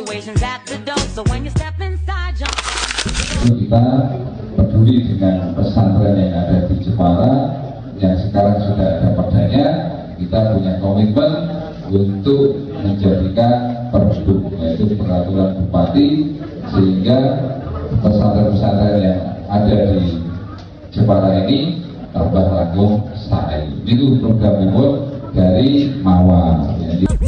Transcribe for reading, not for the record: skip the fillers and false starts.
Kita peduli dengan pesantren yang ada di Jepara yang sekarang sudah ada perdanya. Kita punya komitmen untuk menjadikan pergub, yaitu peraturan bupati, sehingga pesantren-pesantren yang ada di Jepara ini tambah langsung stay. Itu program dari Mawar.